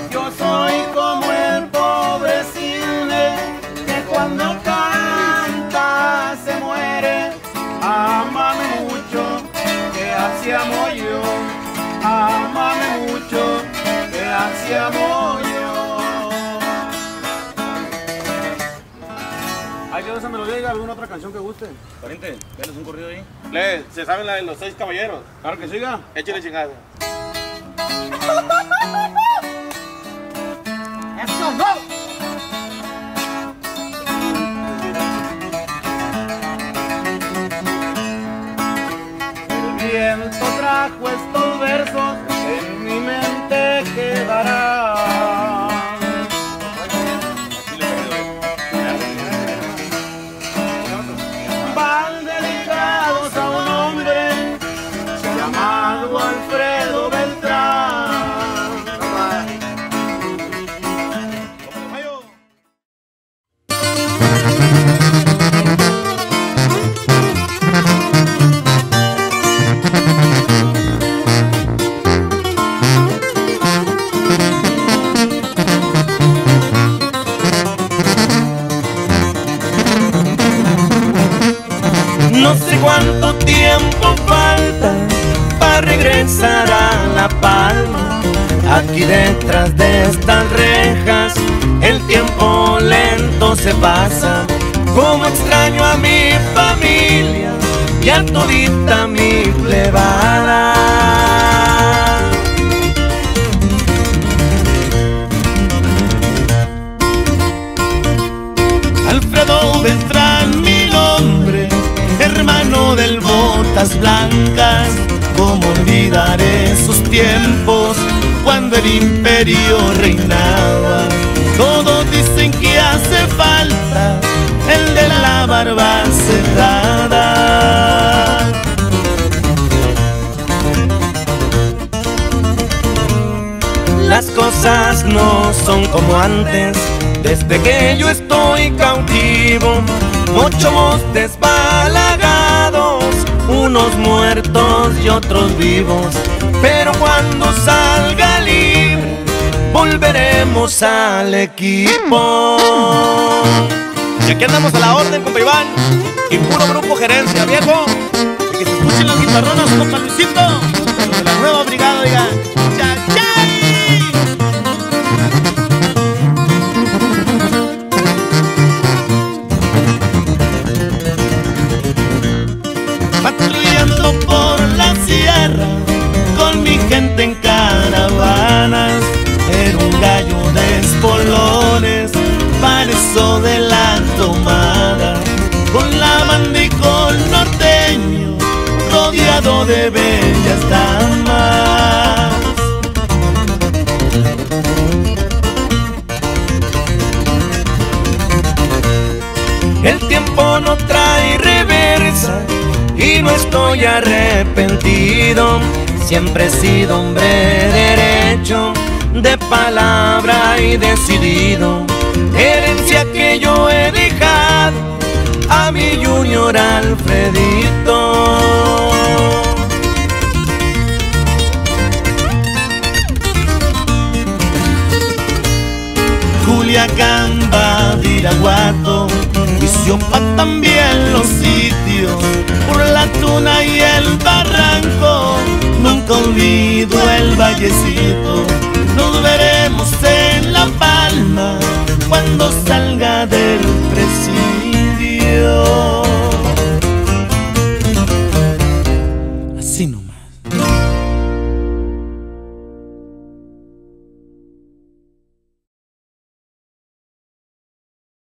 Yo soy como el pobre cisne que cuando canta se muere. Ámame mucho, que así amo yo. Ámame mucho, que así amo yo. ¿Hay que esa melodía y alguna otra canción que guste? Pariente, deles un corrido ahí. Le, ¿se saben la de los 6 caballeros? Claro que siga. Échale chingada. ¡Eso no! El viento trajo estos versos, en mi mente quedarán. Van dedicados a un hombre llamado Alfredo Beltrán. No sé cuánto tiempo falta para regresar a La Palma. Aquí detrás de estas rejas el tiempo lento se pasa. Como extraño a mi familia y a todita mi plebada. Alfredo Beltrán, mi nombre, hermano del Botas Blancas. ¿Cómo olvidar esos tiempos cuando el imperio reinaba? Todos dicen que hace falta el de la barba cerrada. Las cosas no son como antes, desde que yo estoy cautivo. Muchos desbalagados, unos muertos y otros vivos. Pero cuando salga libre, volveremos al equipo. Y aquí andamos a la orden, compa Iván, y puro grupo gerencia, viejo. Y que se escuchen las guitarronas, compa Luisito, de la nueva brigada, diga. ¡Chachay! Patrullando por la sierra con mi gente en caravanas. Era un gallo de espolones para eso de la tomada. Con la banda y con norteño, rodeado de bellas damas. El tiempo no trae reversa y no estoy arrepentido. Siempre he sido hombre derecho, de palabra y decidido. Herencia que yo he dejado a mi junior Alfredito. Culiacán, Badiraguato, Ixiopa también los sitios, por la Tuna y el Barranco, nunca olvido el vallecito. Nos veremos en La Palma cuando salga del presidio. Así nomás.